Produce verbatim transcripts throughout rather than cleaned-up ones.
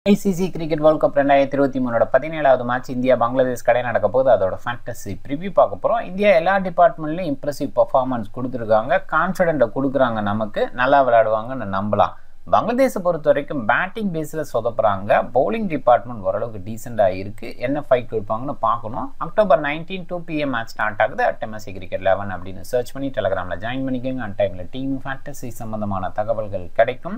I C C Cricket World Cup twenty twenty-three ஓட பதினேழாவது match India Bangladesh கடை நடக்க போகுது. அதோட ஃபேண்டசி ப்ரிவ்யூ பார்க்க போறோம். இந்தியா எல்லா டிபார்ட்மெண்ட்லயும் இம்ப்ரெசிவ் பெர்ஃபார்மன்ஸ் கொடுத்துருக்காங்க. கான்ஃபிடென்ட்டை கொடுக்குறாங்க, நமக்கு நல்லா விளையாடுவாங்கன்னு நம்பலாம். பங்களாதேஷை பொறுத்த வரைக்கும் பேட்டிங் பேஸில் சொதப்புறாங்க. பவுலிங் டிபார்ட்மெண்ட் ஓரளவுக்கு டீசெண்டாக இருக்குது. என்ன ஃபைட் கொடுப்பாங்கன்னு பார்க்கணும். October nineteen two PM match start ஆகுது. At M S D Cricket eleven அப்படின்னு சர்ச் பண்ணி டெலகிராமில் ஜாயின் பண்ணிக்கோங்க. அன் டைமில் டீம் ஃபேண்டசி சம்மந்தமான தகவல்கள் கிடைக்கும்.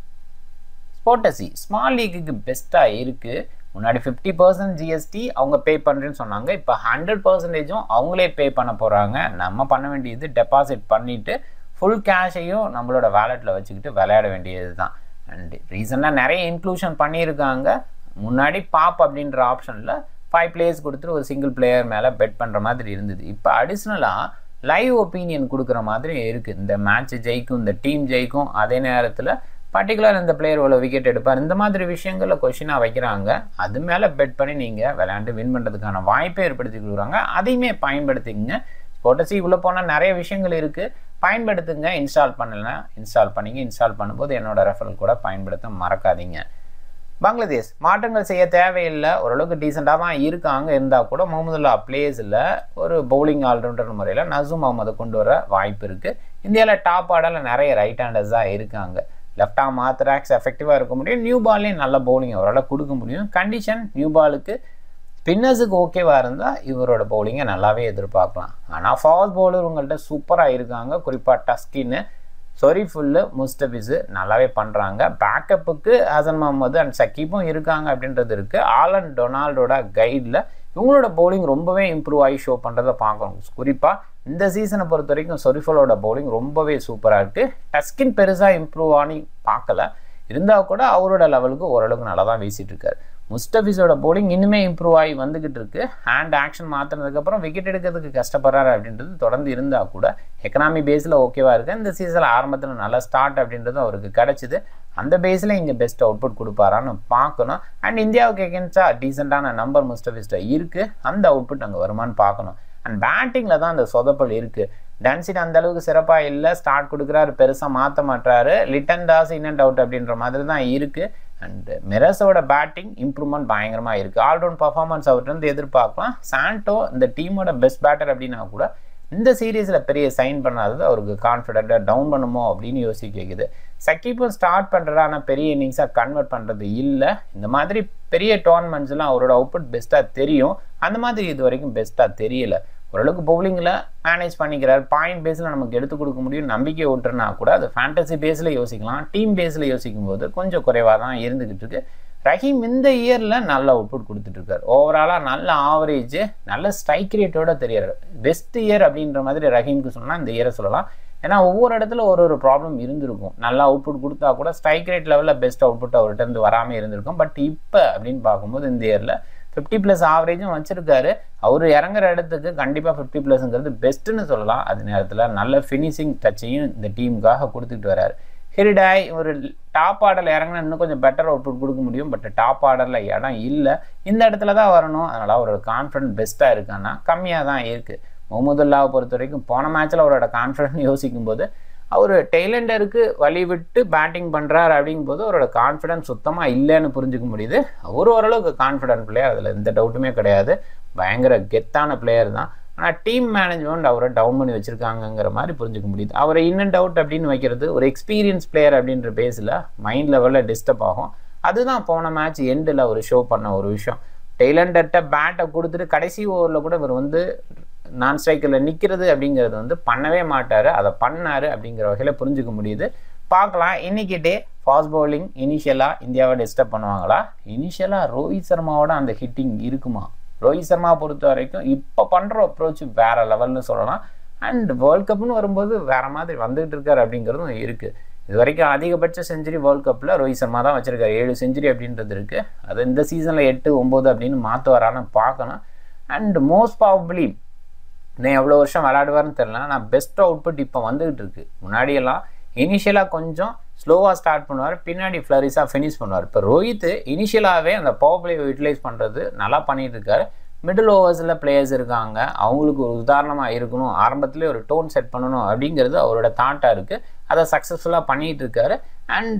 ஸ்போர்டசி ஸ்மால் லீக்குக்கு பெஸ்ட்டாக இருக்குது. முன்னாடி ஃபிஃப்டி பர்சன்ட் ஜிஎஸ்டி அவங்க பே பண்ணுறேன்னு சொன்னாங்க. இப்போ ஹண்ட்ரட் பர்சன்டேஜும் அவங்களே பே பண்ண போகிறாங்க. நம்ம பண்ண வேண்டியது டெபாசிட் பண்ணிவிட்டு ஃபுல் கேஷையும் நம்மளோட வேலெட்டில் வச்சுக்கிட்டு விளையாட வேண்டியது தான். அண்ட் ரீசெண்டாக நிறைய இன்க்ளூஷன் பண்ணியிருக்காங்க. முன்னாடி பாப் அப்படின்ற ஆப்ஷனில் ஃபைவ் பிளேயர்ஸ் கொடுத்துட்டு ஒரு சிங்கிள் பிளேயர் மேலே பெட் பண்ணுற மாதிரி இருந்தது. இப்போ அடிஷ்னலாக லைவ் ஒப்பீனியன் கொடுக்குற மாதிரி இருக்குது. இந்த மேட்ச் ஜெயிக்கும், இந்த டீம் ஜெயிக்கும், அதே நேரத்தில் பர்டிகுலர் இந்த பிளேயர் இவ்வளோ விக்கெட் எடுப்பார், இந்த மாதிரி விஷயங்களில் கொஷினாக வைக்கிறாங்க. அது மேலே பெட் பண்ணி நீங்கள் விளையாண்டு வின் பண்ணுறதுக்கான வாய்ப்பை ஏற்படுத்தி கொடுக்குறாங்க. அதையுமே பயன்படுத்திங்க. ஸ்போர்டசி உள்ளே போனால் நிறைய விஷயங்கள் இருக்குது, பயன்படுத்துங்க. இன்ஸ்டால் பண்ணலைன்னா இன்ஸ்டால் பண்ணிங்க. இன்ஸ்டால் பண்ணும்போது என்னோட ரெஃபரல் கூட பயன்படுத்த மறக்காதீங்க. பங்களாதேஷ் மாற்றங்கள் செய்ய தேவையில்லை, ஓரளவுக்கு டீசெண்டாக தான் இருக்காங்க. இருந்தால் கூட முகமதுல்லா பிளேஸில் ஒரு பவுலிங் ஆல்ரவுண்டர் முறையில் நசூம் அகமதை கொண்டு வர வாய்ப்பு இருக்குது. இந்தியாவில் டாப் ஆர்டரில் நிறைய ரைட் ஹேண்டர்ஸ் தான் இருக்காங்க. லெஃப்ட் ஆம் ஆர்த்தடாக்ஸ் எஃபெக்டிவாக இருக்க முடியும். நியூ பால்லையும் நல்ல பவுலிங் அவரால் கொடுக்க முடியும். கண்டிஷன் நியூ பாலுக்கு ஸ்பின்னர்ஸுக்கு ஓகேவாக இருந்தால் இவரோட பவுலிங்கை நல்லாவே எதிர்பார்க்கலாம். ஆனால் ஃபாஸ்ட் பவுலர் உங்கள்கிட்ட சூப்பராக இருக்காங்க. குறிப்பாக டஸ்கின்னு, சொரிஃபுல்லு, முஸ்டபிஸு நல்லாவே பண்ணுறாங்க. பேக்கப்புக்கு ஹசன் முகமது அண்ட் சக்கீப்பும் இருக்காங்க அப்படின்றது இருக்குது. ஆலன் டொனால்டோட கைடில் இவங்களோட பவுலிங் ரொம்பவே இம்ப்ரூவ் ஆகி ஷோ பண்ணுறதை பார்க்கணும். குறிப்பாக இந்த சீசனை பொறுத்த வரைக்கும் சொரிஃபலோட பவுலிங் ரொம்பவே சூப்பராக இருக்குது. டஸ்கின் பெருசாக இம்ப்ரூவ் ஆனி பார்க்கல, இருந்தால் கூட அவரோட லெவலுக்கு ஓரளவுக்கு நல்லா தான் வீசிட்டு இருக்காரு. முஸ்டபிஸோட பவுலிங் இன்னுமே இம்ப்ரூவ் ஆகி வந்துகிட்டு இருக்கு. ஹேண்ட் ஆக்ஷன் மாற்றினதுக்கப்புறம் விக்கெட் எடுக்கிறதுக்கு கஷ்டப்படுறாரு அப்படின்றது தொடர்ந்து இருந்தால் கூட எக்கனாமி பேஸில் ஓகேவாக இருக்குது. இந்த சீசனில் ஆரம்பத்தில் நல்ல ஸ்டார்ட் அப்படின்றது அவருக்கு கிடச்சிது. அந்த பேஸில் இங்கே பெஸ்ட் அவுட்புட் கொடுப்பாரான்னு பார்க்கணும். அண்ட் இந்தியாவுக்கு எகென்ஸ்டாக டீசெண்டான நம்பர் முஸ்டபிஸ்ட இருக்குது. அந்த அவுட்புட் அங்கே வருமானு பார்க்கணும். அண்ட் பேட்டிங்கில் தான் அந்த சொதப்பல் இருக்குது. டன்சிட் அந்த அளவுக்கு சிறப்பாக இல்லை. ஸ்டார்ட் கொடுக்குறாரு, பெருசாக மாற்ற மாட்டாரு. Litton Das in and out அப்படின்ற மாதிரி தான் இருக்குது. அண்ட் மிரஸோட பேட்டிங் இம்ப்ரூவ்மெண்ட் பயங்கரமாக இருக்குது. ஆல்ரவுண்ட் பர்ஃபார்மன்ஸ் அவர்கிட்ட எதிர்பார்க்கலாம். சாண்டோ இந்த டீமோட பெஸ்ட் பேட்டர் அப்படின்னா கூட இந்த சீரீஸில் பெரிய சைன் பண்ணாதது அவருக்கு கான்ஃபிடென்ட்டாக டவுன் பண்ணுமோ அப்படின்னு யோசிக்க வைக்குது. சக்கீப்பும் ஸ்டார்ட் பண்ணுறது, ஆனால் பெரிய இன்னிங்ஸாக கன்வெர்ட் பண்ணுறது இல்லை. இந்த மாதிரி பெரிய டோர்னமெண்ட்ஸ்லாம் அவரோட அவுட்புட் பெஸ்ட்டாக தெரியும். அந்த மாதிரி இது வரைக்கும் பெஸ்ட்டாக தெரியல. ஓரளவுக்கு பவுலிங்கில் மேனேஜ் பண்ணிக்கிறார். பாயிண்ட் பேஸில் நமக்கு எடுத்து கொடுக்க முடியும் நம்பிக்கை விட்டுருனா கூட அது ஃபேண்டசி பேஸில் யோசிக்கலாம். டீம் பேஸில் யோசிக்கும் போது கொஞ்சம் குறைவாக தான் இருந்துக்கிட்டு இருக்கு. ரஹீம் இந்த இயரில் நல்ல அவுட்புட் கொடுத்துட்ருக்கார். ஓவராலாக நல்ல ஆவரேஜ், நல்ல ஸ்ட்ரைக் ரேட்டோட தெரியாது. பெஸ்ட் இயர் அப்படின்ற மாதிரி ரஹீமுக்கு சொன்னால் இந்த இயரை சொல்லலாம். ஏன்னா ஒவ்வொரு இடத்துல ஒரு ஒரு ப்ராப்ளம் இருந்திருக்கும். நல்ல அவுட்புட் கொடுத்தா கூட ஸ்ட்ரைக் ரேட் லெவலில் பெஸ்ட் அவுட்புட் அவர்கிட்ட இருந்து வராமல் இருந்திருக்கும். பட் இப்போ அப்படின்னு பார்க்கும்போது இந்த இயரில் ஃபிஃப்டி ப்ளஸ் ஆவரேஜும் வச்சுருக்காரு. அவர் இறங்குற இடத்துக்கு கண்டிப்பாக ஃபிஃப்டி ப்ளஸ்ங்கிறது பெஸ்ட்டுன்னு சொல்லலாம். அது நேரத்தில் நல்ல ஃபினிஷிங் டச்சையும் இந்த டீமுக்காக கொடுத்துட்டு வர்றாரு. ஹிரிடாய் ஒரு டாப் ஆர்டரில் இறங்கினா இன்னும் கொஞ்சம் பெட்டர் அவுட்புட் கொடுக்க முடியும். பட் டாப் ஆர்டரில் இடம் இல்லை, இந்த இடத்துல தான் வரணும். அதனால் அவரோட கான்ஃபிடன்ட் பெஸ்ட்டாக இருக்கான்னா கம்மியாக தான் இருக்குது. முகமதுல்லாவை பொறுத்த வரைக்கும் போன மேட்ச்சில் அவரோட கான்ஃபிடன்ட் யோசிக்கும் போது அவர் டெய்லண்டருக்கு வழி விட்டு பேட்டிங் பண்ணுறாரு அப்படிங்கும்போது அவரோட கான்ஃபிடன்ஸ் சுத்தமாக இல்லைன்னு புரிஞ்சுக்க முடியுது. அவர் ஓரளவுக்கு கான்ஃபிடன்ட் பிளேயர், அதில் எந்த டவுட்டுமே கிடையாது. பயங்கர கெத்தான பிளேயர் தான். ஆனால் டீம் மேனேஜ்மெண்ட் அவரை டவுன் பண்ணி வச்சுருக்காங்கங்கிற மாதிரி புரிஞ்சுக்க முடியுது. அவரை இன் அண்ட் அவுட் அப்படின்னு வைக்கிறது ஒரு எக்ஸ்பீரியன்ஸ் பிளேயர் அப்படின்ற பேஸில் மைண்ட் லெவலில் டிஸ்டர்ப் ஆகும். அதுதான் போன மேட்ச் எண்டில் அவர் ஷோ பண்ண ஒரு விஷயம். டெய்லண்டர்கிட்ட பேட்டை கொடுத்துட்டு கடைசி ஓவரில் கூட இவர் வந்து நான் ஸ்ட்ரைக்கரில் நிற்கிறது அப்படிங்கிறது வந்து பண்ணவே மாட்டார். அதை பண்ணார் அப்படிங்கிற வகையில் புரிஞ்சுக்க முடியுது. பார்க்கலாம் இன்றைக்கி டே ஃபாஸ்ட் பவுலிங் இனிஷியலாக இந்தியாவை டிஸ்டர்ப் பண்ணுவாங்களா? இனிஷியலாக ரோஹித் சர்மாவோட அந்த ஹிட்டிங் இருக்குமா? ரோஹித் சர்மா பொறுத்த வரைக்கும் இப்போ பண்ணுற அப்ரோச் வேறு லெவல்னு சொல்லலாம். அண்ட் வேர்ல்ட் கப்னு வரும்போது வேறு மாதிரி வந்துகிட்டு இருக்காரு அப்படிங்கிறதும் இருக்குது. இது வரைக்கும் அதிகபட்ச செஞ்சுரி வேர்ல்ட் கப்பில் ரோஹித் சர்மா தான் வச்சுருக்காரு. ஏழு செஞ்சுரி அப்படின்றது இருக்குது. அது இந்த சீசனில் எட்டு ஒம்பது அப்படின்னு மாற்றுவாரான்னு பார்க்கணும். அண்ட் மோஸ்ட் ப்ராபப்ளி நான் எவ்வளோ வருஷம் விளையாடுவார்னு தெரியல, நான் பெஸ்ட் அவுட்புட் இப்போ வந்துகிட்டு இருக்குது. முன்னாடியெல்லாம் இனிஷியலாக கொஞ்சம் ஸ்லோவாக ஸ்டார்ட் பண்ணுவார், பின்னாடி ஃப்ளரிஸாக ஃபினிஷ் பண்ணுவார். இப்போ ரோஹித் இனிஷியலாகவே அந்த பவர் பிளே யூட்டிலைஸ் பண்ணுறது நல்லா பண்ணிகிட்டு இருக்காரு. மிடில் ஓவர்ஸில் பிளேயர்ஸ் இருக்காங்க, அவங்களுக்கு ஒரு உதாரணமாக இருக்கணும், ஆரம்பத்துலேயே ஒரு டோன் செட் பண்ணணும் அப்படிங்கிறது அவரோட தாட்டாக இருக்குது. அதை சக்ஸஸ்ஃபுல்லாக பண்ணிகிட்டு இருக்காரு. அண்டு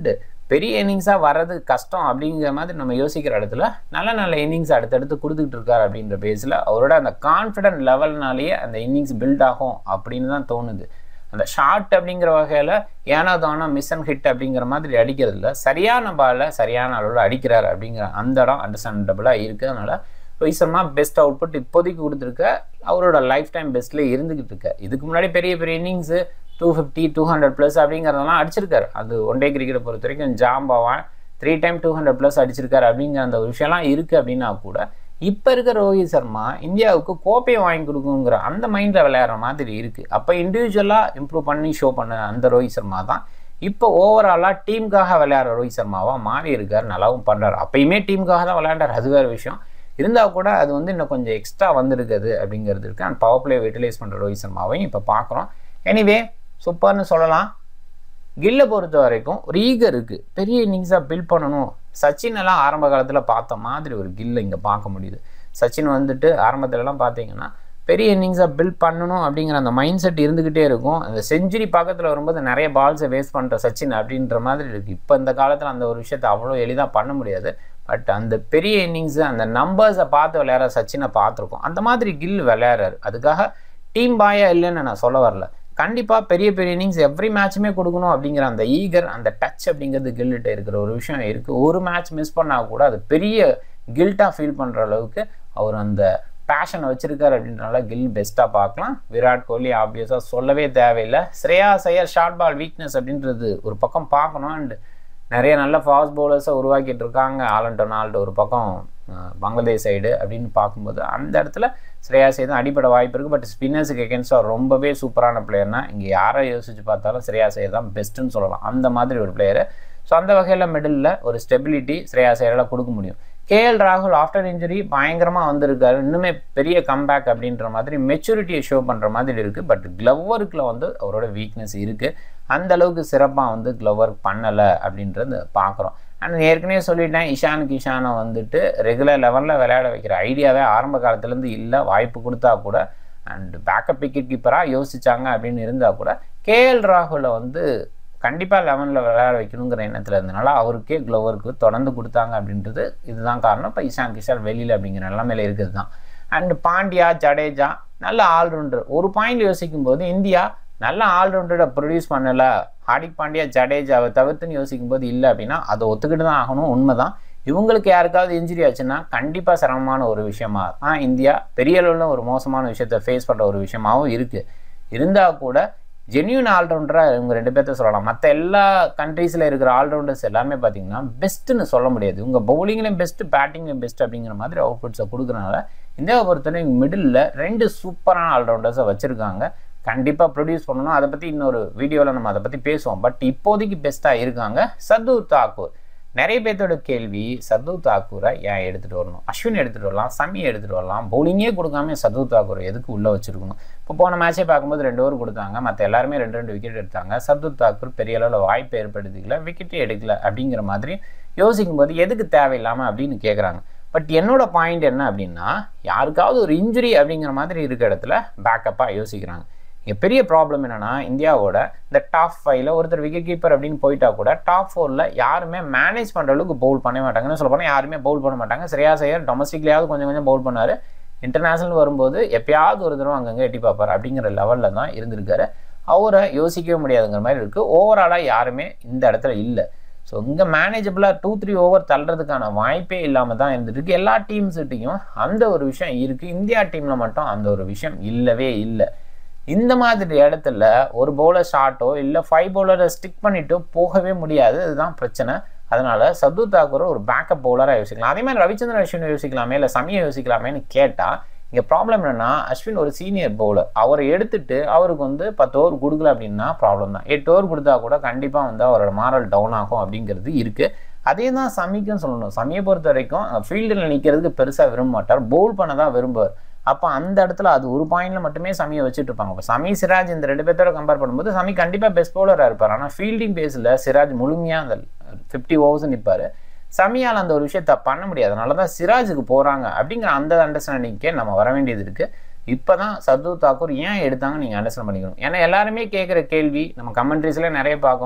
பெரிய இன்னிங்ஸாக வர்றது கஷ்டம் அப்படிங்கிற மாதிரி நம்ம யோசிக்கிற இடத்துல நல்ல நல்ல இன்னிங்ஸ் அடுத்தடுத்து கொடுத்துக்கிட்டு இருக்காரு அப்படின்ற பேஸில் அவரோட அந்த கான்ஃபிடென்ட் லெவல்னாலேயே அந்த இன்னிங்ஸ் பில்ட் ஆகும் அப்படின்னு தான் தோணுது. அந்த ஷார்ட் அப்படிங்கிற வகையில் ஏனா தானோ மிஸ் அண்ட் ஹிட் அப்படிங்கிற மாதிரி அடிக்கிறதுல சரியான பாலில் சரியான அளவில் அடிக்கிறார் அப்படிங்கிற அந்த இடம் அண்டர்ஸ்டாண்டபிளாக இருக்குது. அதனால் ரோஹித் சர்மா பெஸ்ட் அவுட்புட் இப்போதைக்கு கொடுத்துருக்க, அவரோட லைஃப் டைம் பெஸ்ட்டில் இருந்துக்கிட்டு இருக்க. இதுக்கு முன்னாடி பெரிய பெரிய innings two fifty two hundred plus அப்படிங்கிறதெல்லாம் அடிச்சிருக்காரு. அது ஒன் டே கிரிக்கெட்டை பொறுத்த வரைக்கும் ஜாம்பாவான் three time two hundred plus அடிச்சிருக்காரு அப்படிங்கிற அந்த ஒரு விஷயம்லாம் இருக்குது. அப்படின்னா கூட இப்போ இருக்கிற ரோஹித் சர்மா இந்தியாவுக்கு கோப்பையை வாங்கி கொடுக்குங்கிற அந்த மைண்டில் விளையாடுற மாதிரி இருக்குது. அப்போ இண்டிவிஜுவலாக இம்ப்ரூவ் பண்ணி ஷோ பண்ண அந்த ரோஹித் சர்மா தான் இப்போ ஓவராலாக டீமுக்காக விளையாடுற ரோஹித் சர்மாவாக மாறி இருக்கார், நல்லாவும் பண்ணுறாரு. அப்பயுமே டீமுக்காக தான் விளையாண்டார், அது வேறு விஷயம். இருந்தால் கூட அது வந்து இன்னும் கொஞ்சம் எக்ஸ்ட்ரா வந்துருக்குது அப்படிங்கிறது இருக்குது. அந்த பவர் பிளே யூட்டிலைஸ் பண்ணுற ரோஹித் சர்மாவையும் இப்போ பார்க்குறோம். எனிவே சூப்பர்னு சொல்லலாம். கில்லை பொறுத்த வரைக்கும் ஒரு ஈகர் இருக்குது, பெரிய இன்னிங்ஸாக பில்ட் பண்ணணும். சச்சின் எல்லாம் ஆரம்ப காலத்தில் பார்த்த மாதிரி ஒரு கில்லை இங்கே பார்க்க முடியுது. சச்சின் வந்துட்டு ஆரம்பத்துலலாம் பார்த்தீங்கன்னா பெரிய இன்னிங்ஸாக பில்ட் பண்ணணும் அப்படிங்கிற அந்த மைண்ட் செட் இருந்துக்கிட்டே இருக்கும். அந்த செஞ்சுரி பக்கத்தில் வரும்போது நிறைய பால்ஸை வேஸ்ட் பண்ணுற சச்சின் அப்படின்ற மாதிரி இருக்குது. இப்போ இந்த காலத்தில் அந்த ஒரு விஷயத்தை அவ்வளோ எளிதாக பண்ண முடியாது. பட் அந்த பெரிய இன்னிங்ஸு அந்த நம்பர்ஸை பார்த்து விளையாடுற சச்சினை பார்த்துருக்கோம். அந்த மாதிரி கில் விளையாடுறாரு. அதுக்காக டீம் பாயா இல்லைன்னு நான் சொல்ல வரல. கண்டிப்பாக பெரிய பெரிய இன்னிங்ஸ் எவ்ரி மேட்சுமே கொடுக்கணும் அப்படிங்கிற அந்த ஈகர் அந்த டச் அப்படிங்கிறது கில்கிட்ட இருக்கிற ஒரு விஷயம் இருக்குது. ஒரு மேட்ச் மிஸ் பண்ணால் கூட அது பெரிய கில்ட்டாக ஃபீல் பண்ணுற அளவுக்கு அவர் அந்த பேஷனை வச்சுருக்கார் அப்படின்றனால கில் பெஸ்ட்டாக பார்க்கலாம். விராட் கோலி ஆப்வியஸாக சொல்லவே தேவையில்லை. Shreyas Iyer short ball weakness அப்படின்றது ஒரு பக்கம் பார்க்கணும். அண்ட் நிறைய நல்ல ஃபாஸ்ட் பவுலர்ஸை உருவாக்கிட்டு இருக்காங்க. ஆலன் ஆல்ட் ஒரு பக்கம் பங்களாதேஷ் சைடு அப்படின்னு பார்க்கும்போது அந்த இடத்துல ஸ்ரேயாஸ் ஐயர் தான் அடிப்படை வாய்ப்பு இருக்குது. பட் ஸ்பின்னர்ஸுக்கு எகென்ஸ்டாக ரொம்பவே சூப்பரான பிளேயர்னா இங்கே யாரை யோசிச்சு பார்த்தாலும் ஸ்ரேயாஸ் ஐயர் தான் பெஸ்ட்டுன்னு சொல்லலாம். அந்த மாதிரி ஒரு பிளேயரு. ஸோ அந்த வகையில் மிடில் ஒரு ஸ்டெபிலிட்டி ஸ்ரேயாஸ் ஐயரால் கொடுக்க முடியும். கேஎல் ராகுல் ஆஃப்டர் இன்ஜுரி பயங்கரமாக வந்திருக்காரு. இன்னுமே பெரிய கம்பேக் அப்படின்ற மாதிரி மெச்சூரிட்டியை ஷோ பண்ணுற மாதிரி இருக்குது. பட் க்ளவ் ஒர்க்கில் வந்து அவரோட வீக்னஸ் இருக்குது. அந்த அளவுக்கு சிறப்பாக வந்து க்ளவ் ஒர்க் பண்ணலை அப்படின்றது பார்க்குறோம். அண்ட் ஏற்கனவே சொல்லிட்டேன், இஷானுக்கு இஷானை வந்துட்டு ரெகுலர் லெவலில் விளையாட வைக்கிற ஐடியாவே ஆரம்ப காலத்துலேருந்து இல்லை. வாய்ப்பு கொடுத்தா கூட அண்ட் பேக்கப் விக்கெட் கீப்பராக யோசிச்சாங்க அப்படின்னு இருந்தால் கூட கேஎல் ராகுலை வந்து கண்டிப்பாக லெவனில் விளையாட வைக்கணுங்கிற எண்ணத்தில் இருந்தனால அவருக்கே க்ளோவருக்கு தொடர்ந்து கொடுத்தாங்க அப்படின்றது இதுதான் காரணம். இப்போ இஷான் கிஷான் வெளியில் அப்படிங்கிற நிலைமையில இருக்குது தான். அண்ட் பாண்டியா ஜடேஜா நல்ல ஆல்ரவுண்டர். ஒரு பாயிண்ட் யோசிக்கும் போது இந்தியா நல்ல ஆல்ரவுண்டரை ப்ரொடியூஸ் பண்ணலை, ஹார்திக் பாண்டியா ஜடேஜாவை தவிர்த்துன்னு யோசிக்கும் போது இல்லை அப்படின்னா அதை ஒத்துக்கிட்டு தான் ஆகணும். உண்மை தான். இவங்களுக்கு யாருக்காவது இன்ஜுரி ஆச்சுன்னா கண்டிப்பாக சிரமமான ஒரு விஷயமா தான் இந்தியா பெரிய அளவில் ஒரு மோசமான விஷயத்தை ஃபேஸ் பண்ணுற ஒரு விஷயமாகவும் இருக்குது. இருந்தால் கூட ஜென்யூன் ஆல்ரவுண்டராக இவங்க ரெண்டு பேர்த்த சொல்லலாம். மற்ற எல்லா கண்ட்ரீஸில் இருக்கிற ஆல்ரவுண்டர்ஸ் எல்லாமே பார்த்தீங்கன்னா பெஸ்ட்டுன்னு சொல்ல முடியாது. இவங்க பவுலிங்லேயும் பெஸ்ட்டு, பேட்டிங்லேயும் பெஸ்ட் அப்படிங்கிற மாதிரி அவுட்புட்ஸை கொடுக்குறனால இந்தியாவை பொறுத்தவரை இவங்க மிடில் ரெண்டு சூப்பரான ஆல்ரவுண்டர்ஸை வச்சுருக்காங்க. கண்டிப்பாக ப்ரொடியூஸ் பண்ணணும். அதை பற்றி இன்னொரு வீடியோவில் நம்ம அதை பற்றி பேசுவோம். பட் இப்போதைக்கு பெஸ்ட்டாக இருக்காங்க. சர்தூர் தாக்கூர். நிறைய பேர்த்தோட கேள்வி, சர்தூர் தாக்கூரை ஏன் எடுத்துகிட்டு வரணும்? அஸ்வின் எடுத்துகிட்டு வரலாம், சமியை எடுத்துகிட்டு வரலாம், பவுலிங்கே கொடுக்காம சர்தூர் தாக்கூரை எதுக்கு உள்ளே வச்சுருக்கணும்? இப்போ போன மேட்சே பார்க்கும்போது ரெண்டு ஓவர் கொடுத்தாங்க, மற்ற எல்லாருமே ரெண்டு ரெண்டு விக்கெட் எடுத்தாங்க. சர்தூர் தாக்கூர் பெரிய அளவில் வாய்ப்பை ஏற்படுத்திக்கல, விக்கெட்டே எடுக்கல அப்படிங்கிற மாதிரி யோசிக்கும் போது எதுக்கு தேவையில்லாமல் அப்படின்னு கேட்குறாங்க. பட் என்னோட பாயிண்ட் என்ன அப்படின்னா, யாருக்காவது ஒரு இன்ஜுரி அப்படிங்கிற மாதிரி இருக்க இடத்துல பேக்கப்பாக யோசிக்கிறாங்க. இங்கே பெரிய ப்ராப்ளம் என்னென்னா, இந்தியாவோட இந்த டாப் ஃபைவ்ல ஒருத்தர் விக்கெட் கீப்பர் அப்படின்னு போயிட்டா கூட டாப் ஃபோரில் யாருமே மேனேஜ் பண்ணுற அளவுக்கு பவுல் பண்ண மாட்டாங்கன்னு சொல்ல போனால் யாருமே பவுல் பண்ண மாட்டாங்க. ஸ்ரேயாஸ் ஐயர் டொமஸ்டிக்லேயாவது கொஞ்சம் கொஞ்சம் பவுல் பண்ணார். இன்டர்நேஷனல் வரும்போது எப்பயாவது ஒரு தடவை அங்கங்கே எட்டி பார்ப்பார் அப்படிங்கிற லெவலில் தான் இருந்திருக்காரு. அவரை யோசிக்கவே முடியாதுங்கிற மாதிரி இருக்குது. ஓவராலாக யாருமே இந்த இடத்துல இல்லை. ஸோ இங்கே மேனேஜபிளாக டூ த்ரீ ஓவர் தள்ளுறதுக்கான வாய்ப்பே இல்லாமல் தான் இருந்துருக்கு. எல்லா டீம்ஸ்கிட்டையும் அந்த ஒரு விஷயம் இருக்குது. இந்தியா டீமில் மட்டும் அந்த ஒரு விஷயம் இல்லவே இல்லை. இந்த மாதிரி இடத்துல ஒரு பவுலர் ஷார்ட்டோ இல்லை ஃபைவ் பவுலரை ஸ்டிக் பண்ணிட்டோ போகவே முடியாது. அதுதான் பிரச்சனை. அதனால் சர்தூர் தாக்கூரை ஒரு பேக்கப் பவுலராக யோசிக்கலாம். அதே மாதிரி ரவிச்சந்திரன் அஸ்வினை யோசிக்கலாமே இல்லை சமியை யோசிக்கலாமேன்னு கேட்டால் இங்கே ப்ராப்ளம் என்னென்னா, அஸ்வின் ஒரு சீனியர் பவுலர். அவரை எடுத்துட்டு அவருக்கு வந்து பத்து ஓவர் கொடுக்கல அப்படின்னா ப்ராப்ளம் தான். எட்டு ஓவர் கொடுத்தா கூட கண்டிப்பாக வந்து அவரோட மாரல் டவுன் ஆகும் அப்படிங்கிறது இருக்குது. அதே தான் சமிக்கும் சொல்லணும். சமியை பொறுத்த வரைக்கும் ஃபீல்டில் நிற்கிறதுக்கு பெருசாக விரும்ப மாட்டார், பவுல் பண்ண தான் விரும்புவார். அப்போ அந்த இடத்துல அது ஒரு பாயிண்ட்ல மட்டுமே சமியை வச்சுட்டு இருப்பாங்க. இப்போ சமி சிராஜ் இந்த ரெண்டு பேர்த்தோட கம்பேர் பண்ணும்போது சமி கண்டிப்பாக பெஸ்ட் பவுலராக இருப்பார். ஆனால் ஃபீல்டிங் பேஸில் சிராஜ் முழுமையாக அந்த ஃபிஃப்டி ஓவர்ஸ் நிற்பார். சமியால் அந்த ஒரு விஷயத்த பண்ண முடியாது. அதனால தான் சிராஜுக்கு போகிறாங்க அப்படிங்கிற அந்த அண்டர்ஸ்டாண்டிங்கே நம்ம வர வேண்டியது இருக்குது. இப்போ தான் சர்தூர் தாக்கூர் ஏன் எடுத்தாங்க நீங்கள் அண்டர்ஸ்டாண்ட் பண்ணிக்கணும். ஏன்னா எல்லாருமே கேட்குற கேள்வி நம்ம கமெண்ட்ரிஸில் நிறைய பார்க்கணும்.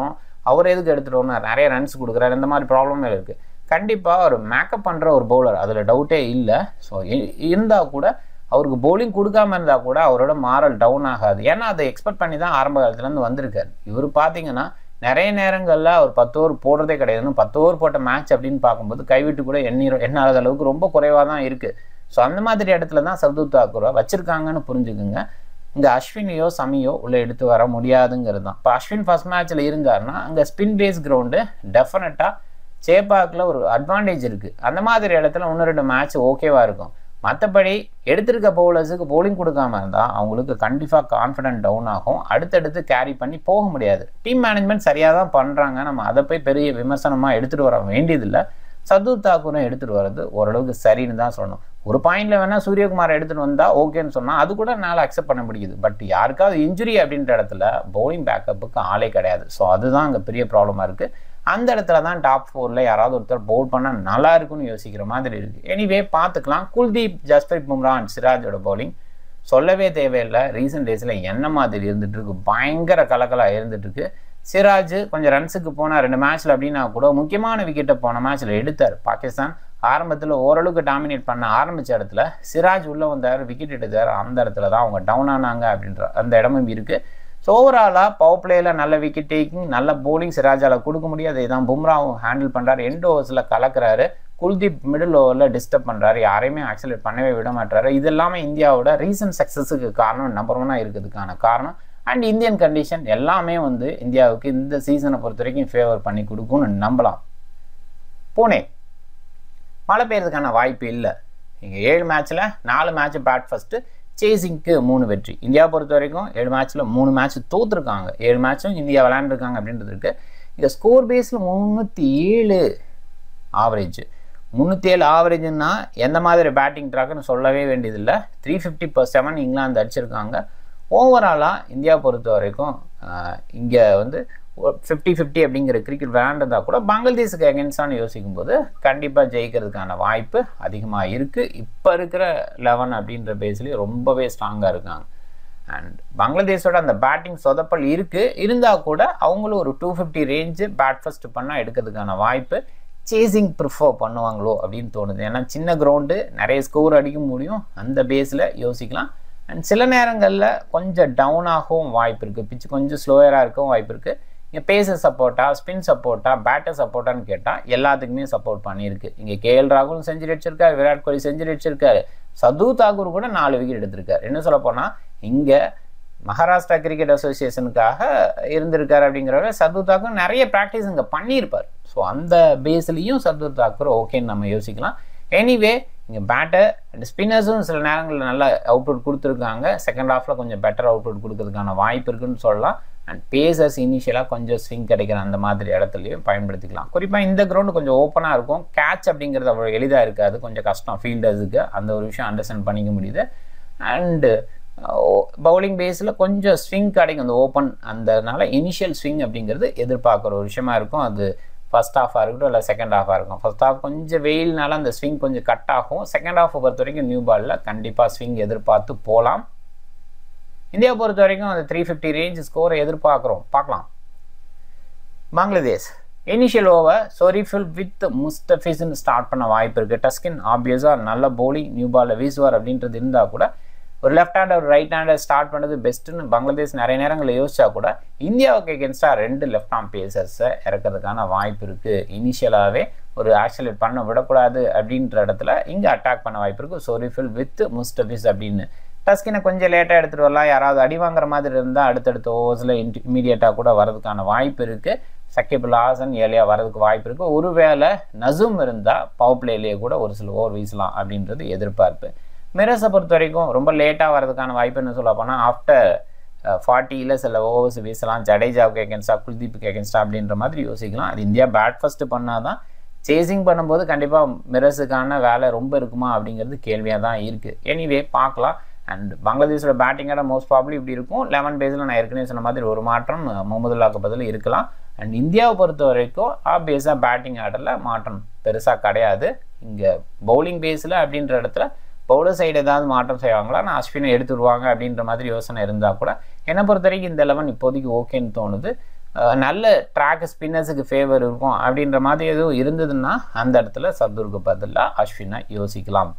அவர் எதுக்கு எடுத்துகிட்டு வரணும், நிறைய ரன்ஸ் கொடுக்குறாரு, இந்த மாதிரி ப்ராப்ளமே இருக்குது. கண்டிப்பாக ஒரு மேக்கப் பண்ணுற ஒரு பவுலர், அதில் டவுட்டே இல்லை. ஸோ இருந்தால் கூட அவருக்கு பவுலிங் கொடுக்காம இருந்தால் கூட அவரோட மாரல் டவுன் ஆகாது. ஏன்னா அதை எக்ஸ்பெக்ட் பண்ணி தான் ஆரம்ப காலத்துலேருந்து வந்திருக்காரு. இவர் பார்த்தீங்கன்னா நிறைய நேரங்களில் அவர் பத்து ஓவர் போடுறதே கிடையாதுன்னு, பத்து ஓவர் போட்ட மேட்ச் அப்படின்னு பார்க்கும்போது கைவிட்டு கூட எண்ணி எண்ணாத அளவுக்கு ரொம்ப குறைவாக தான் இருக்குது. ஸோ அந்த மாதிரி இடத்துல தான் சர்துல் தாக்கூரை வச்சுருக்காங்கன்னு புரிஞ்சுக்குங்க. இங்கே அஸ்வினியோ சமியோ உள்ளே எடுத்து வர முடியாதுங்கிறது தான். இப்போ அஸ்வின் ஃபர்ஸ்ட் மேட்ச்சில் இருந்தாருன்னா அங்கே ஸ்பின் பேஸ் கிரவுண்டு டெஃபினட்டாக சேப்பாக்கில் ஒரு அட்வான்டேஜ் இருக்குது. அந்த மாதிரி இடத்துல இன்னும் ரெண்டு மேட்ச் ஓகேவாக இருக்கும். மற்றபடி எடுத்திருக்க பவுலர்ஸுக்கு பவுலிங் கொடுக்காம இருந்தால் அவங்களுக்கு கண்டிப்பாக கான்ஃபிடென்ட் டவுன் ஆகும். அடுத்தடுத்து கேரி பண்ணி போக முடியாது. டீம் மேனேஜ்மெண்ட் சரியாக தான் பண்ணுறாங்க, நம்ம அதை போய் பெரிய விமர்சனமாக எடுத்துகிட்டு வர வேண்டியதில்லை. சர்துல் தாக்கூரை எடுத்துகிட்டு வர்றது ஓரளவுக்கு சரின்னு தான் சொல்லணும். ஒரு பாயிண்டில் வேணால் சூரியகுமார் எடுத்துகிட்டு வந்தால் ஓகேன்னு சொன்னால் அது கூட என்னால் அக்செப்ட் பண்ண முடியுது. பட் யாருக்காவது இன்ஜுரி அப்படின்ற இடத்துல பவுலிங் பேக்கப்புக்கு ஆளே கிடையாது. ஸோ அதுதான் அங்கே பெரிய ப்ராப்ளமாக இருக்குது. அந்த இடத்துல தான் டாப் ஃபோரில் யாராவது ஒருத்தர் பவுல் பண்ணால் நல்லா இருக்குன்னு யோசிக்கிற மாதிரி இருக்குது. எனிவே பார்த்துக்கலாம். குல்தீப், ஜஸ்பிரீத் பும்ரா அண்ட் சிராஜோட பவுலிங் சொல்லவே தேவையில்லை. ரீசெண்ட் டேஸில் என்ன மாதிரி இருந்துகிட்ருக்கு, பயங்கர கலக்கலாக இருந்துகிட்ருக்கு. சிராஜ் கொஞ்சம் ரன்ஸுக்கு போனால் ரெண்டு மேட்ச்சில் அப்படின்னா கூட முக்கியமான விக்கெட்டை போன மேட்ச்சில் எடுத்தார். பாகிஸ்தான் ஆரம்பத்தில் ஓரளவுக்கு டாமினேட் பண்ண ஆரம்பித்த இடத்துல சிராஜ் உள்ளே வந்தார், விக்கெட் எடுத்தார். அந்த இடத்துல தான் அவங்க டவுன் ஆனாங்க அப்படின்ற அந்த இடமும் இருக்குது. ஸோ ஓவராலாக பவர் பிளேயில் நல்ல விக்கெட் டேக்கிங், நல்ல போலிங் சிராஜால் கொடுக்க முடியாது. இதான் பும்ராவும் ஹேண்டில் பண்ணுறாரு. எண்ட் ஓவர்ஸில் கலக்கிறாரு. குல்தீப் மிடில் ஓவரில் டிஸ்டர்ப் பண்ணுறாரு, யாரையுமே ஆக்சிலேட் பண்ணவே விட மாட்டாரு. இது எல்லாமே இந்தியாவோட ரீசன்ட் சக்ஸஸுக்கு காரணம், நம்பர் ஒன்னாக இருக்கிறதுக்கான காரணம். அண்ட் இந்தியன் கண்டிஷன் எல்லாமே வந்து இந்தியாவுக்கு இந்த சீசனை பொறுத்த வரைக்கும் ஃபேவர் பண்ணி கொடுக்கும்னு நம்பலாம். பூனே மழை பெய்யறதுக்கான வாய்ப்பு இல்லை. இங்கே ஏழு மேட்ச்சில் நாலு மேட்ச் பேட் ஃபஸ்ட்டு, சேசிங்க்கு மூணு வெற்றி. இந்தியா பொறுத்த வரைக்கும் ஏழு மேட்ச்சில் மூணு மேட்ச் தோற்றுருக்காங்க. ஏழு மேட்சும் இந்தியா விளையாண்டுருக்காங்க அப்படின்றது இருக்குது. இங்கே ஸ்கோர் பேஸில் முந்நூற்றி ஏழு ஆவரேஜ். முந்நூற்றி ஏழு ஆவரேஜுன்னா எந்த மாதிரி பேட்டிங் ட்ராக்குன்னு சொல்லவே வேண்டியதில்லை. Three fifty per seven England அடிச்சிருக்காங்க. ஓவராலாக இந்தியா பொறுத்த வரைக்கும் இங்கே வந்து ஃபிஃப்டி ஃபிஃப்டி அப்படிங்கிற கிரிக்கெட் விளையாண்டுருந்தா கூட பங்களாதேஷுக்கு அகேன்ஸ்டான்னு யோசிக்கும்போது கண்டிப்பாக ஜெயிக்கிறதுக்கான வாய்ப்பு அதிகமாக இருக்குது. இப்போ இருக்கிற லெவன் அப்படின்ற பேஸ்லேயும் ரொம்பவே ஸ்ட்ராங்காக இருக்காங்க. அண்ட் பங்களாதேஷோட அந்த பேட்டிங் சொதப்பல் இருக்குது. இருந்தால் கூட அவங்களும் ஒரு two fifty range bat first பண்ணால் எடுக்கிறதுக்கான வாய்ப்பு. சேசிங் ப்ரிஃபர் பண்ணுவாங்களோ அப்படின்னு தோணுது. ஏன்னா சின்ன கிரவுண்டு, நிறைய ஸ்கோர் அடிக்க முடியும். அந்த பேஸில் யோசிக்கலாம். அண்ட் சில நேரங்களில் கொஞ்சம் டவுன் ஆகவும் வாய்ப்பு இருக்குது. பிச்சு கொஞ்சம் ஸ்லோயராக இருக்கவும் வாய்ப்பு இருக்குது. இங்கே பேசர் சப்போர்ட்டா, ஸ்பின் சப்போர்ட்டா, பேட்டர் சப்போர்ட்டான்னு கேட்டால் எல்லாத்துக்குமே சப்போர்ட் பண்ணியிருக்கு. இங்கே கேஎல் ராகுல் செஞ்சுரி அடிச்சிருக்காரு, விராட் கோலி செஞ்சுரி அடிச்சிருக்காரு, சர்துல் தாக்கூர் கூட நாலு விக்கெட் எடுத்திருக்காரு. என்ன சொல்ல போனால் இங்கே மகாராஷ்டிரா கிரிக்கெட் அசோசியேஷனுக்காக இருந்திருக்காரு. அப்படிங்கிறவரை சர்துல் தாக்கூர் நிறைய ப்ராக்டிஸ் இங்கே பண்ணியிருப்பார். ஸோ அந்த பேஸ்லேயும் சர்துல் தாக்கூர் ஓகேன்னு நம்ம யோசிக்கலாம். எனிவே இங்கே பேட்டர் அண்ட் ஸ்பின்னர்ஸும் சில நேரங்களில் நல்ல அவுட்புட் கொடுத்துருக்காங்க. செகண்ட் ஹாஃபில் கொஞ்சம் பெட்டர் அவுட்புட் கொடுக்கறதுக்கான வாய்ப்பு இருக்குன்னு சொல்லலாம். அண்ட் பேசர்ஸ் இனிஷியலாக கொஞ்சம் ஸ்விங் கிடைக்கிற அந்த மாதிரி இடத்துலையும் பயன்படுத்திக்கலாம். குறிப்பாக இந்த கிரவுண்டு கொஞ்சம் ஓப்பனாக இருக்கும். கேட்ச் அப்படிங்கிறது அவ்வளோ எளிதாக இருக்காது, கொஞ்சம் கஷ்டம் ஃபீல்டர்ஸுக்கு. அந்த ஒரு விஷயம் அண்டர்ஸ்டாண்ட் பண்ணிக்க முடியுது. அண்டு பவுலிங் பேஸில் கொஞ்சம் ஸ்விங் கிடைக்கும் அந்த ஓப்பன். அந்தனால இனிஷியல் ஸ்விங் அப்படிங்கிறது எதிர்பார்க்குற ஒரு விஷயமா இருக்கும். அது ஃபஸ்ட் ஹாஃபாக இருக்கட்டும் இல்லை செகண்ட் ஹாஃபாக இருக்கும். ஃபஸ்ட் ஹாஃப் கொஞ்சம் வெயில்னால அந்த ஸ்விங் கொஞ்சம் கட் ஆகும். செகண்ட் ஹாஃப் பொறுத்த வரைக்கும் நியூ பாலில் கண்டிப்பாக ஸ்விங் எதிர்பார்த்து போகலாம். இந்தியா பொறுத்த வரைக்கும் அந்த த்ரீ ஃபிஃப்டி ரேஞ்ச் ஸ்கோரை எதிர்பார்க்குறோம், பார்க்கலாம். பங்களாதேஷ் இனிஷியல் ஓவர் சொரிஃபில் வித் முஸ்தபிஸ்ன்னு ஸ்டார்ட் பண்ண வாய்ப்பு இருக்குது. டஸ்கின் ஆப்வியஸாக நல்ல பவுலிங் நியூ பாலில் வீசுவார் அப்படின்றது இருந்தால் கூட ஒரு லெஃப்ட் ஹேண்டர் ஒரு ரைட் ஹேண்டர் ஸ்டார்ட் பண்ணது பெஸ்ட்டுன்னு பங்களாதேஷ் நிறைய நேரங்களில் யோசிச்சா கூட இந்தியாவுக்கு எகென்ஸ்டாக ரெண்டு லெஃப்ட் ஆர்ம் பேசர்ஸை இறக்கிறதுக்கான வாய்ப்பு இருக்குது. இனிஷியலாகவே ஒரு ஆக்சிலேட் பண்ண விடக்கூடாது அப்படின்ற இடத்துல இங்கே அட்டாக் பண்ண வாய்ப்பு இருக்குது. சொரிஃபில் வித் முஸ்தபிஸ் அப்படின்னு. டஸ்கினை கொஞ்சம் லேட்டாக எடுத்துகிட்டு வரலாம். யாராவது அடி வாங்குற மாதிரி இருந்தால் அடுத்தடுத்த ஓவர்ஸில் இன்டி இமீடியட்டாக கூட வரதுக்கான வாய்ப்பு இருக்குது. சக்கிபுல் ஹாசன் ஏலியாக வரதுக்கு வாய்ப்பு இருக்குது. ஒருவேளை நசூம் இருந்தால் பவர் பிளேலேயே கூட ஒரு சில ஓவர் வீசலாம் அப்படின்றது எதிர்பார்ப்பு. மிரஸை பொறுத்த வரைக்கும் ரொம்ப லேட்டாக வரதுக்கான வாய்ப்புன்னு சொல்ல போனால் ஆஃப்டர் ஃபார்ட்டியில் சில ஓவர்ஸ் வீசலாம். ஜடேஜாவுக்கு எகென்ஸ்டா, குல்தீப்புக்கு எகென்ஸ்டா அப்படின்ற மாதிரி யோசிக்கலாம். அது இந்தியா பேட் ஃபஸ்ட்டு பண்ணால் தான். சேசிங் பண்ணும்போது கண்டிப்பாக மிரஸுக்கான வேலை ரொம்ப இருக்குமா அப்படிங்கிறது கேள்வியாக தான் இருக்குது. எனிவே பார்க்கலாம். அண்ட் பங்களாதேஷோட பேட்டிங்கோட மோஸ்ட் ப்ராப்ளி இப்படி இருக்கும். லெவன் பேஸில் நான் ஏற்கனவே சொன்ன மாதிரி ஒரு மாற்றம் முகமதுல்லாவுக்கு பதில் இருக்கலாம். அண்ட் இந்தியாவை பொறுத்த வரைக்கும் ஆப்வியஸாக பேட்டிங் ஆர்டரில் மாற்றம் பெருசாக கிடையாது. இங்கே பவுலிங் பேஸில் அப்படின்ற இடத்துல பவுலர் சைடு ஏதாவது மாற்றம் செய்வாங்களா, நான் அஸ்வினை எடுத்துடுவாங்க அப்படின்ற மாதிரி யோசனை இருந்தால் கூட என்னை பொறுத்த வரைக்கும் இந்த லெவன் இப்போதைக்கு ஓகேன்னு தோணுது. நல்ல ட்ராக் ஸ்பின்னர்ஸுக்கு ஃபேவர் இருக்கும் அப்படின்ற மாதிரி எதுவும் இருந்ததுன்னா அந்த இடத்துல சர்துருக்கு பதிலாக அஸ்வினை யோசிக்கலாம்.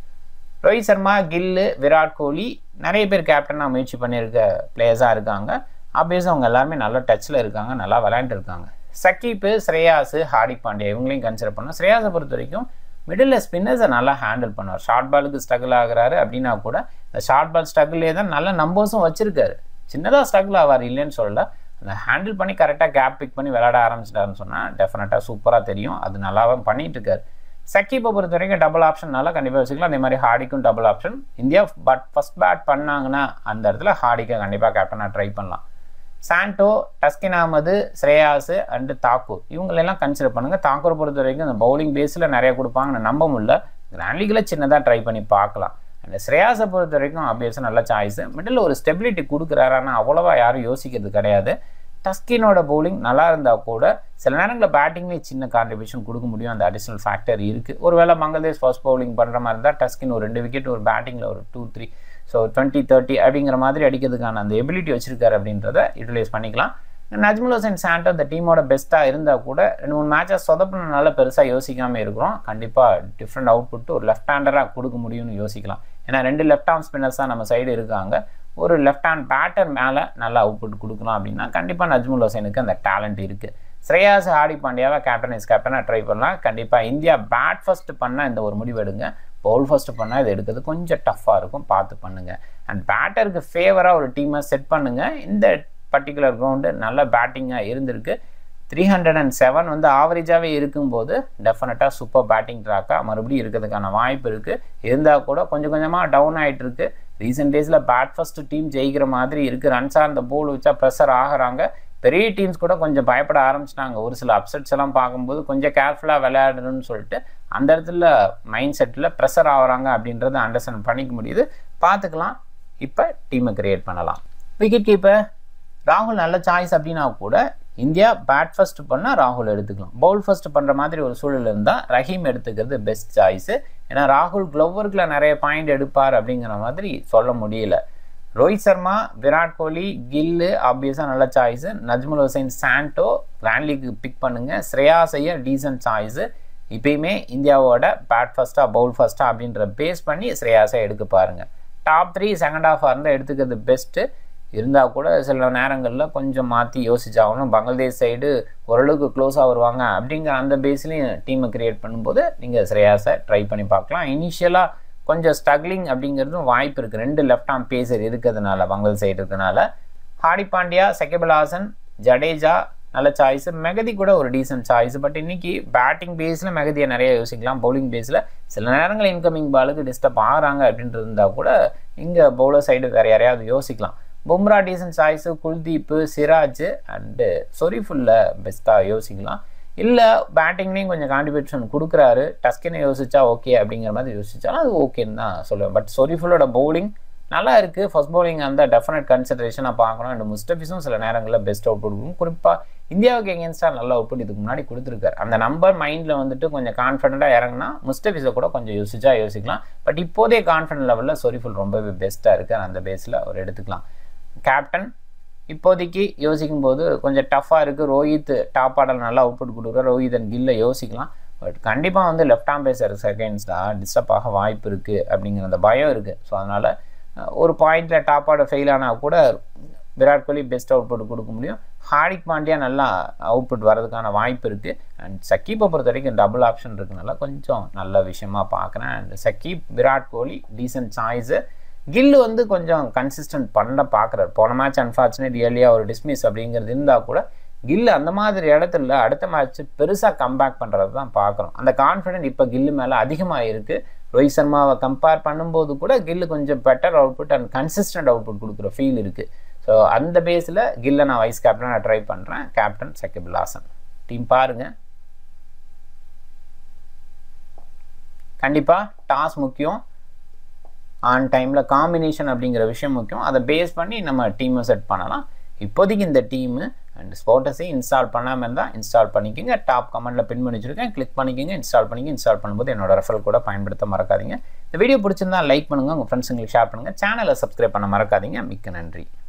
ரோஹித் சர்மா, கில்லு, விராட் கோலி நிறைய பேர் கேப்டனாக முயற்சி பண்ணியிருக்க பிளேயர்ஸாக இருக்காங்க. ஆப்வியஸாக அவங்க எல்லாருமே நல்ல டச்சில் இருக்காங்க, நல்லா விளையாண்டுருக்காங்க. சக்கீப்பு, ஸ்ரேயாஸு, ஹார்திக் பாண்டியா இவங்களையும் கன்சிடர் பண்ணோம். ஸ்ரேயாஸை பொறுத்த வரைக்கும் மிடில் ஸ்பின்னர்ஸை நல்லா ஹேண்டில் பண்ணுவார். ஷார்ட் பாலுக்கு ஸ்ட்ரகிள் ஆகிறாரு அப்படின்னா கூட இந்த ஷார்ட் பால் ஸ்ட்ரகிள்லேயே தான் நல்ல நம்பர்ஸும் வச்சிருக்காரு. சின்னதாக ஸ்ட்ரகிள் ஆவார் இல்லைன்னு சொல்லல, அந்த ஹேண்டில் பண்ணி கரெக்டாக கேப் பிக் பண்ணி விளையாட ஆரம்பிச்சிட்டாருன்னு சொன்னால் டெஃபினட்டாக சூப்பராக தெரியும். அது நல்லாவே பண்ணிட்டு இருக்காரு. சக்கீப்பை பொறுத்த வரைக்கும் டபுள் ஆப்ஷன்னால கண்டிப்பாக வச்சுக்கலாம். அதே மாதிரி ஹார்டிக்கும் double option. India but first bat பண்ணாங்கன்னா அந்த இடத்துல ஹார்டிக்கை கண்டிப்பாக கேப்டனாக ட்ரை பண்ணலாம். சாண்டோ, டஸ்கின் அகமது, ஸ்ரேயாஸ் அண்டு தாக்கூர் இவங்களெல்லாம் கன்சிடர் பண்ணுங்கள். தாக்கூரை பொறுத்த வரைக்கும் இந்த பவுலிங் பேஸில் நிறைய கொடுப்பாங்க, நம்ப முடியல. கிராண்ட் லீக்கில் சின்னதாக ட்ரை பண்ணி பார்க்கலாம். அந்த ஸ்ரேயாஸை பொறுத்த வரைக்கும் ஆப்வியஸாக நல்ல சாய்ஸு. மிடில் ஒரு ஸ்டெபிலிட்டி கொடுக்குறாரு, ஆனால் அவ்வளோவா யாரும் யோசிக்கிறது கிடையாது. டஸ்கினோட பவுலிங் நல்லா இருந்தால் கூட சில நேரங்களில் பேட்டிங்லேயே சின்ன கான்ட்ரிபியூஷன் கொடுக்க முடியும். அந்த அடிஷ்னல் ஃபேக்டர் இருக்குது. ஒரு வேளை பங்களாதேஷ் ஃபர்ஸ்ட் பவுலிங் பண்ணுற மாதிரி இருந்தால் டஸ்கின் ஒரு ரெண்டு விக்கெட் ஒரு பேட்டிங்கில் ஒரு two three so twenty thirty அப்படிங்கிற மாதிரி அடிக்கிறதுக்கான அந்த எபிலிட்டி வச்சிருக்காரு அப்படின்றத யூட்டிலைஸ் பண்ணிக்கலாம். நஜ்முல் ஹுசைன் சாண்டோ இந்த டீமோட பெஸ்ட்டாக இருந்தால் கூட ரெண்டு மூணு மேட்சஸ் சொதப்பினால பெருசாக யோசிக்காமல் இருக்கிறோம். கண்டிப்பாக டிஃப்ரெண்ட் அவுட் புட்டு ஒரு லெஃப்ட் ஹேண்டராக கொடுக்க முடியும்னு யோசிக்கலாம். ஏன்னா ரெண்டு லெஃப்ட் ஆர்ம் ஸ்பின்னர்ஸ் தான் நம்ம சைடு இருக்காங்க. ஒரு லெஃப்ட் ஹேண்ட் பேட்டர் மேலே நல்லா அவுட் புட் கொடுக்கலாம் அப்படின்னா கண்டிப்பாக நஜ்முல் ஹுசைனுக்கு அந்த டேலண்ட் இருக்குது. ஸ்ரேயாஸ், ஹார்திக் பாண்டியாவை கேப்டன் இஸ் கேப்டனாக ட்ரை பண்ணலாம். கண்டிப்பாக இந்தியா பேட் ஃபர்ஸ்ட் பண்ணால் இந்த ஒரு முடிவு எடுங்க. பவுல் ஃபர்ஸ்ட் பண்ணால் இது எடுக்கிறது கொஞ்சம் டஃப்பாக இருக்கும், பார்த்து பண்ணுங்கள். அண்ட் பேட்டருக்கு ஃபேவராக ஒரு டீமை செட் பண்ணுங்கள். இந்த பர்டிகுலர் கிரவுண்டு நல்ல பேட்டிங்காக இருந்திருக்கு. த்ரீ ஹண்ட்ரட் அண்ட் செவன் வந்து ஆவரேஜாகவே இருக்கும்போது டெஃபினட்டாக சூப்பர் பேட்டிங் ட்ராக்காக மறுபடியும் இருக்கிறதுக்கான வாய்ப்பு இருக்குது. இருந்தால் கூட கொஞ்சம் கொஞ்சமாக டவுன் ஆகிட்டு இருக்கு. ரீசெண்ட் டேஸில் பேட் ஃபர்ஸ்ட் டீம் ஜெயிக்கிற மாதிரி இருக்குது. ரன்ஸாக அந்த போல் வச்சா ப்ரெஷர் ஆகிறாங்க. பெரிய டீம்ஸ் கூட கொஞ்சம் பயப்பட ஆரம்பிச்சிட்டாங்க. ஒரு சில அப்செட்ஸ் எல்லாம் பார்க்கும்போது கொஞ்சம் கேர்ஃபுல்லாக விளையாடணும்னு சொல்லிட்டு அந்த இடத்துல மைண்ட் செட்டில் ப்ரெஷர் ஆகிறாங்க அப்படின்றத அண்டர்ஸ்டாண்ட் பண்ணிக்க முடியுது. பார்த்துக்கலாம். இப்போ டீமை கிரியேட் பண்ணலாம். விக்கெட் கீப்பர் ராகுல் நல்ல சாய்ஸ் அப்படின்னா கூட இந்தியா பேட் ஃபர்ஸ்ட் பண்ணால் ராகுல் எடுத்துக்கலாம். பவுல் ஃபர்ஸ்ட் பண்ணுற மாதிரி ஒரு சூழல் இருந்தால் ரஹீம் எடுத்துக்கிறது பெஸ்ட் சாய்ஸு. ஏன்னா ராகுல் க்ளோவர்க்கில் நிறைய பாயிண்ட் எடுப்பார் அப்படிங்கிற மாதிரி சொல்ல முடியல. ரோஹித் சர்மா, விராட் கோலி, கில்லு ஆப்வியஸாக நல்ல choice. Najmul Hossain, Shanto grand league pick பண்ணுங்கள். Shreyas Iyer decent choice. இப்பயுமே இந்தியாவோட பேட் ஃபர்ஸ்ட்டாக பவுல் ஃபர்ஸ்ட்டாக அப்படின்ற பேஸ் பண்ணி ஸ்ரேயாஸை எடுக்க பாருங்கள். டாப் த்ரீ செகண்ட் ஹாஃபாக இருந்தால் எடுத்துக்கிறது பெஸ்ட்டு. இருந்தால் கூட சில நேரங்களில் கொஞ்சம் மாற்றி யோசிச்சாகணும். பங்களாதேஷ் சைடு ஓரளவுக்கு க்ளோஸாக வருவாங்க அப்படிங்கிற அந்த பேஸ்லேயும் டீமை கிரியேட் பண்ணும்போது நீங்கள் ஸ்ரேயாஸை ட்ரை பண்ணி பார்க்கலாம். இனிஷியலாக கொஞ்சம் ஸ்ட்ரகிளிங் அப்படிங்கிறதும் வாய்ப்பு இருக்குது. ரெண்டு லெஃப்ட் ஆர்ம் பேசர் இருக்கிறதுனால பங்களாதேஷ் சைடு இருக்கிறதுனால. ஹார்திக் பாண்டியா, சகிபுல் ஹாசன், ஜடேஜா நல்ல சாய்ஸு. மெகதி கூட ஒரு டீசன்ட் சாய்ஸு. பட் இன்றைக்கி பேட்டிங் பேஸில் மெகதியை நிறைய யோசிக்கலாம். பவுலிங் பேஸில் சில நேரங்கள் இன்கமிங் பாலுக்கு டிஸ்டர்ப் ஆகிறாங்க அப்படின்றது இருந்தால் கூட இங்கே பவுலர் சைடு வேறு யாரையாவது யோசிக்கலாம். Bumrah decent choice. Kuldeep, Siraj and சொரிஃபுல்ல பெஸ்ட்டாக யோசிக்கலாம். இல்லை பேட்டிங்லேயும் கொஞ்சம் கான்ட்ரிபியூஷன் கொடுக்குறாரு, டஸ்கினை யோசிச்சா ஓகே அப்படிங்கிற மாதிரி யோசிச்சாலும் அது ஓகேன்னு தான் சொல்லுவேன். பட் சொரிஃபுல்லோட பவுலிங் நல்லா இருக்குது. ஃபர்ஸ்ட் பவுலிங் அந்த டெஃபினட் கன்சிடரேஷனாக பார்க்கணும். அண்ட் முஸ்டபிஸும் சில நேரங்களில் பெஸ்ட் அவுட் புட் கொடுக்கும். குறிப்பாக இந்தியாவுக்கு எகென்ஸ்டாக நல்ல அவுட் புட் இதுக்கு முன்னாடி கொடுத்துருக்காரு. அந்த நம்பர் மைண்டில் வந்துட்டு கொஞ்சம் கான்ஃபிடென்ட்டாக இறங்கினா முஸ்டபிஸை கூட கொஞ்சம் யோசிச்சா யோசிக்கலாம். பட் இப்போதைய கான்ஃபிடென்ட் லெவலில் சொரிஃபுல் ரொம்பவே பெஸ்ட்டாக இருக்குது. அந்த பேஸில் ஒரு எடுத்துக்கலாம். கேப்டன் இப்போதைக்கு யோசிக்கும் போது கொஞ்சம் டஃப்பாக இருக்குது. ரோஹித் டாப் ஆர்டர் நல்லா அவுட் புட் கொடுக்குற ரோஹித் அண்ட் கில்லை யோசிக்கலாம். பட் கண்டிப்பாக வந்து லெஃப்ட் ஆர்ம் பேசர் செகண்ட்ஸாக டிஸ்டர்ப் ஆக வாய்ப்பு இருக்குது அப்படிங்கிற அந்த பயம் இருக்குது. ஸோ அதனால் ஒரு பாயிண்டில் டாப் ஆர்டர் ஃபெயில் ஆனால் கூட Virat Kohli best output கொடுக்க முடியும். ஹார்திக் பாண்டியா நல்லா அவுட் புட் வரதுக்கான வாய்ப்பு இருக்குது. அண்ட் சக்கீப்பை பொறுத்த வரைக்கும் டபுள் ஆப்ஷன் இருக்குனால கொஞ்சம் நல்ல விஷயமா பார்க்குறேன். And Shakib, Virat Kohli decent choice. Gill வந்து கொஞ்சம் கன்சிஸ்டன்ட் பண்ண பார்க்குறாரு. போன மேட்ச் அன்ஃபார்ச்சுனேட் இயர்லியாக ஒரு டிஸ்மிஸ் அப்படிங்கிறது இருந்தால் கூட கில்லு அந்த மாதிரி இடத்துல அடுத்த மேட்ச் பெருசாக கம்பேக் பண்ணுறது தான் பார்க்குறோம். அந்த கான்ஃபிடென்ட் இப்போ கில்லு மேலே அதிகமாக இருக்குது. ரோஹித் சர்மாவை கம்பேர் பண்ணும்போது கூட கில்லு கொஞ்சம் better output and consistent output கொடுக்குற ஃபீல் இருக்குது. ஸோ அந்த பேஸில் கில்லை நான் வைஸ் கேப்டனாக நான் ட்ரை பண்ணுறேன். கேப்டன் சகிபுல் ஹாசன். டீம் பாருங்கள். கண்டிப்பாக டாஸ் முக்கியம். ஆன் டைமில் காம்பினேஷன் அப்படிங்கிற விஷயம் முக்கியம். அதை பேஸ் பண்ணி நம்ம டீமை செட் பண்ணலாம். இப்போதைக்கு இந்த டீமு அண்ட் ஸ்போர்ட்டஸையும் இன்ஸ்டால் பண்ணாமல் இருந்தால் இன்ஸ்டால் பண்ணிக்கோங்க. டாப் கமெண்ட்டில் பின் பண்ணி வச்சுருக்கேன், கிளிக் பண்ணிக்கோங்க. இன்ஸ்டால் பண்ணிக்க. இன்ஸ்டால் பண்ணும்போது என்னோட ரெஃபரல் கூட பயன்படுத்த மறக்காதீங்க. இந்த வீடியோ பிடிச்சிருந்தா லைக் பண்ணுங்கள், உங்கள் ஃப்ரெண்ட்ஸுங்களுக்கு ஷேர் பண்ணுங்கள். சேனலை சப்ஸ்கிரைப் பண்ண மறக்காதீங்க. மிக்க நன்றி.